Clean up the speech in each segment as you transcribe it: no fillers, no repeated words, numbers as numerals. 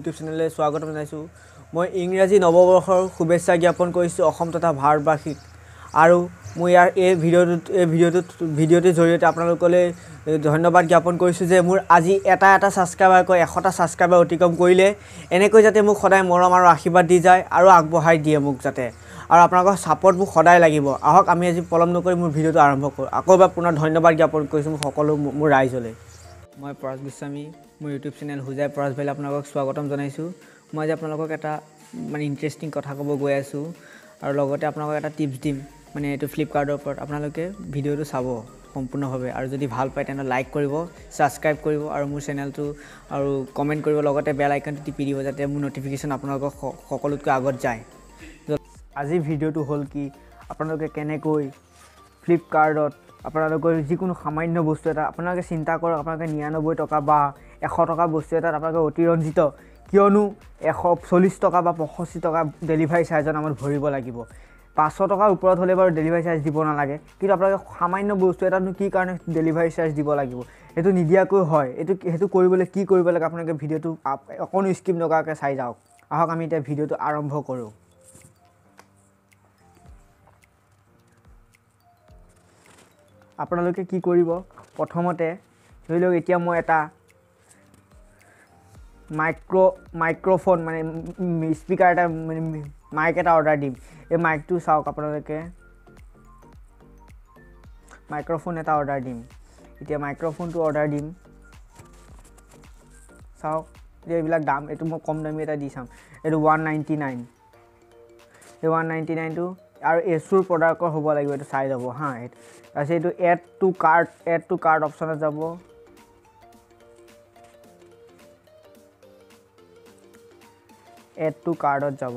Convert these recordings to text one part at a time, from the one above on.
YouTube চেনেললৈ স্বাগতম জনাইছোঁ। মই ইংৰাজী নৱবৰ্ষৰ শুভেচ্ছা জ্ঞাপন কৰিছোঁ অসম তথা ভাৰতবাসীক। আৰু মই ইয়াৰ ভিডিঅ'টোৰ জৰিয়তে আপোনালোকলৈ ধন্যবাদ জ্ঞাপন কৰিছোঁ যে মোৰ আজি এটা ছাবস্ক্ৰাইবাৰকৈ 100টা ছাবস্ক্ৰাইবাৰ অতিক্ৰম কৰিলে। এনেকৈ যাতে মোক সদায় মৰম আৰু আশীৰ্বাদ দি যায় আৰু আগবঢ়াই দিয়ে মোক যাতে। আৰু আপোনালোকৰ ছাপোৰ্ট মোক সদায় লাগিব। আহক আমি আজি পলম নকৰি মোৰ ভিডিঅ'টো আৰম্ভ কৰোঁ। আকৌ এবাৰ পুনৰ ধন্যবাদ জ্ঞাপন কৰিছোঁ মোৰ ৰাইজলৈ। মই পৰাগ গোস্বামী, মোৰ ইউটিউব চেনেল হোজাই পৰাজ ভাইলৈ আপোনালোকক স্বাগতম জনাইছোঁ। মই আজি আপোনালোকক এটা ইণ্টাৰেষ্টিং কথা ক'ব গৈ আছোঁ আৰু লগতে আপোনালোকক এটা টিপছ দিম, এইটো ফ্লিপকাৰ্টৰ ওপৰত। আপোনালোকে ভিডিঅ'টো চাব সম্পূৰ্ণভাৱে আৰু যদি ভাল পায় তেনেহ'লে লাইক কৰিব, ছাবস্ক্ৰাইব কৰিব আৰু মোৰ চেনেলটো আৰু কমেণ্ট কৰিব, লগতে বেল আইকনটো টিপি দিব যাতে মোৰ ন'টিফিকেশ্যন আপোনালোকক সকলোতকৈ আগত যায়। আজিৰ ভিডিঅ'টো হ'ল কি, আপোনালোকে কেনেকৈ ফ্লিপকাৰ্টত আপোনালোকৰ যিকোনো সামান্য বস্তু এটা আপোনালোকে চিন্তা কৰক, আপোনালোকে 99 টকা বা 100 টকা বস্তু এটাত আপোনালোকে অতিৰঞ্জিত, কিয়নো 140 টকা বা 65 টকা ডেলিভাৰী চাৰ্জৰ নামত ভৰিব লাগিব। 500 টকাৰ ওপৰত হ'লে বাৰু ডেলিভাৰী চাৰ্জ দিব নালাগে, কিন্তু আপোনালোকে সামান্য বস্তু এটানো কি কাৰণে ডেলিভাৰী চাৰ্জ দিব লাগিব, সেইটো নিদিয়াকৈ হয়। সেইটো কৰিবলৈ কি কৰিব লাগে আপোনালোকে ভিডিঅ'টো অকণো স্কিপ নকৰাকৈ চাই যাওক। আহক আমি এতিয়া ভিডিঅ'টো আৰম্ভ কৰোঁ। আপোনালোকে কি কৰিব, প্ৰথমতে ধৰি লওক এতিয়া মই এটা মাইক্ৰফোন স্পীকাৰ এটা মাইক এটা অৰ্ডাৰ দিম। এই মাইকটো চাওক, আপোনালোকে মাইক্ৰফোন এটা অৰ্ডাৰ দিম। এতিয়া মাইক্ৰফোনটো অৰ্ডাৰ দিম, চাওক এতিয়া এইবিলাক দাম, এইটো মই কম দামী এটা দি চাম। এইটো 199, এই 199টো আৰু এচুৰ প্ৰডাক্টৰ হ'ব লাগিব, এইটো চাই যাব হা। তাৰপিছত এইটো এড টু কাৰ্ট অপশ্যনত যাব। এড টু কাৰ্টত যাব।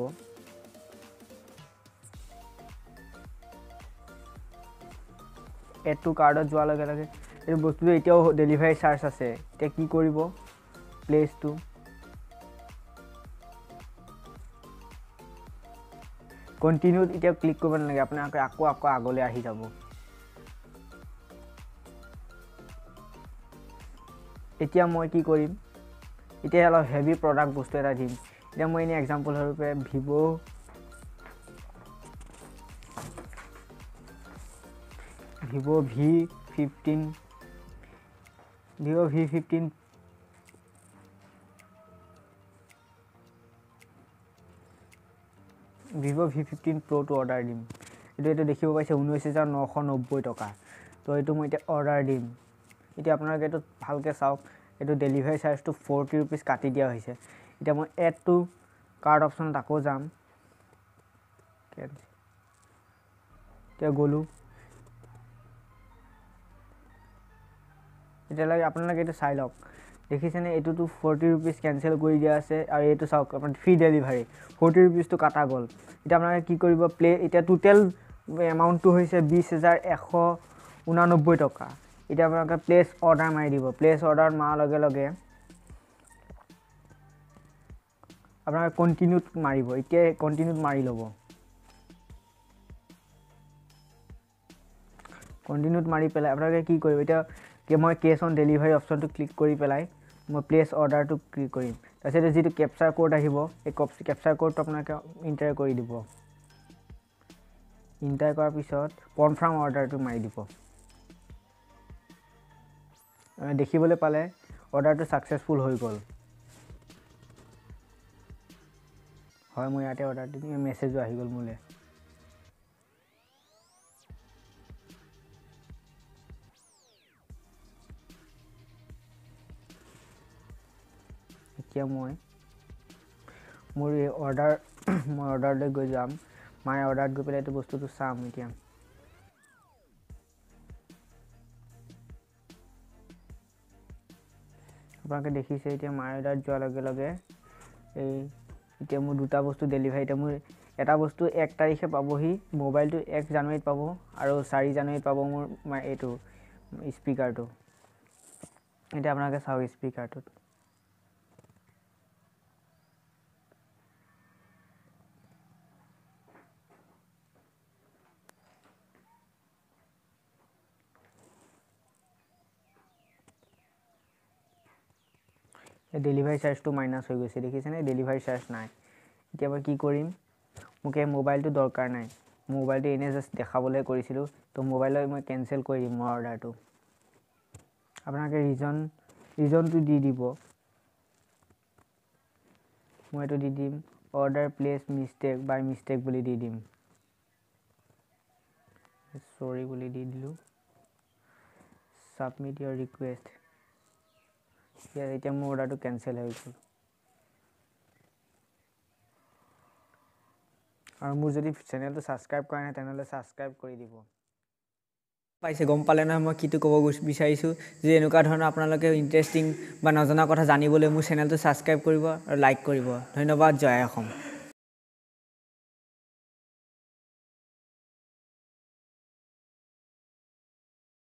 এড টু কাৰ্টত যোৱাৰ লগে লগে এই বস্তুটো এতিয়াও ডেলিভাৰী চাৰ্জ আছে। এতিয়া কি কৰিব, প্লেচটো কণ্টিনিউত এতিয়া ক্লিক কৰিব নালাগে, আপোনালোকে আকৌ আগলৈ আহি যাব। এতিয়া মই কি কৰিম, এতিয়া অলপ হেভি প্ৰডাক্ট বস্তু এটা দিম। এতিয়া মই এনেই এক্সাম্পল স্বৰূপে ভিভ' V15 Proটো অৰ্ডাৰ দিম। এইটো দেখিব পাইছে 19,990 টকা। তো এইটো মই এতিয়া অৰ্ডাৰ দিম। এতিয়া আপোনালোকে এইটো ভালকৈ চাওক, এইটো ডেলিভাৰী চাৰ্জটো 40 ৰুপিজ কাটি দিয়া হৈছে। এতিয়া মই এড টু কাৰ্ট অপশ্যনত আকৌ যাম। এতিয়া গ'লোঁ। এতিয়ালৈকে আপোনালোকে এইটো চাই লওক, দেখিছেনে? এইটোতো 40 ৰুপিজ কেঞ্চেল কৰি দিয়া আছে আৰু এইটো চাওক আপোনাৰ ফ্ৰী ডেলিভাৰী 40 ৰুপিজটো কাটা গ'ল। এতিয়া আপোনালোকে কি কৰিব, এতিয়া টোটেল এমাউণ্টটো হৈছে 20,189 টকা। এতিয়া আপোনালোকে প্লেচ অৰ্ডাৰ মাৰি দিব। প্লেচ অৰ্ডাৰ মৰাৰ লগে লগে আপোনালোকে কণ্টিনিউত মাৰিব। এতিয়া কণ্টিনিউত মাৰি ল'ব। কণ্টিনিউত মাৰি পেলাই আপোনালোকে কি কৰিব, এতিয়া মই কেছ অন ডেলিভাৰী অপশ্যনটো ক্লিক কৰি পেলাই মই প্লেচ অৰ্ডাৰটো ক্লিক কৰিম। তাৰপিছত যিটো কেপচাৰ কোড আহিব, এই কেপচাৰ কোডটো আপোনালোকে ইণ্টাৰ কৰি দিব। ইণ্টাৰ কৰাৰ পিছত কনফাৰ্ম অৰ্ডাৰটো মাৰি দিব। দেখিবলৈ পালে অৰ্ডাৰটো ছাকচেছফুল হৈ গ'ল। হয়, মই ইয়াতে অৰ্ডাৰ দিম, মেছেজো আহি গ'ল মোলৈ। এতিয়া মই মোৰ এই অৰ্ডাৰলৈ গৈ যাম। মাই অৰ্ডাৰত গৈ পেলাই এইটো বস্তুটো চাম। এতিয়া আপোনালোকে দেখিছে, এতিয়া মাই অৰ্ডাৰত যোৱাৰ লগে লগে এতিয়া মোৰ দুটা বস্তু ডেলিভাৰী। এতিয়া মোৰ এটা বস্তু 1 তাৰিখে পাবহি, মোবাইলটো 1 জানুৱাৰীত পাব আৰু 4 জানুৱাৰীত পাব মোৰ এইটো স্পীকাৰটো। এতিয়া আপোনালোকে চাওক স্পীকাৰটোত ডেলিভাৰী চাৰ্জটো মাইনাছ হৈ গৈছে দেখিছেনে ডেলিভাৰী চাৰ্জ নাই এতিয়া মই কি কৰিম মোক এই মোবাইলটো দৰকাৰ নাই মোবাইলটো এনে জাষ্ট দেখাবলৈ কৰিছিলোঁ তো মোবাইলত মই কেনচেল কৰি দিম মোৰ অৰ্ডাৰটো আপোনালোকে ৰিজনটো দি দিব মই এইটো দি দিম order place mistake by mistake বুলি দি দিম সৰি বুলি দি দিলোঁ সাবমিট ইয়ৰ ৰিকুৱেষ্ট এতিয়া মোৰ অৰ্ডাৰটো কেনচেল হৈ গ'ল আৰু মোৰ যদি চেনেলটো ছাবস্ক্ৰাইব কৰা নাই তেনেহ'লে ছাবস্ক্ৰাইব কৰি দিব পাইছে গম পালে নহয় মই কিটো ক'ব বিচাৰিছোঁ যে এনেকুৱা ধৰণৰ আপোনালোকে ইণ্টাৰেষ্টিং বা নজনা কথা জানিবলৈ মোৰ চেনেলটো ছাবস্ক্ৰাইব কৰিব আৰু লাইক কৰিব ধন্যবাদ জয় অসম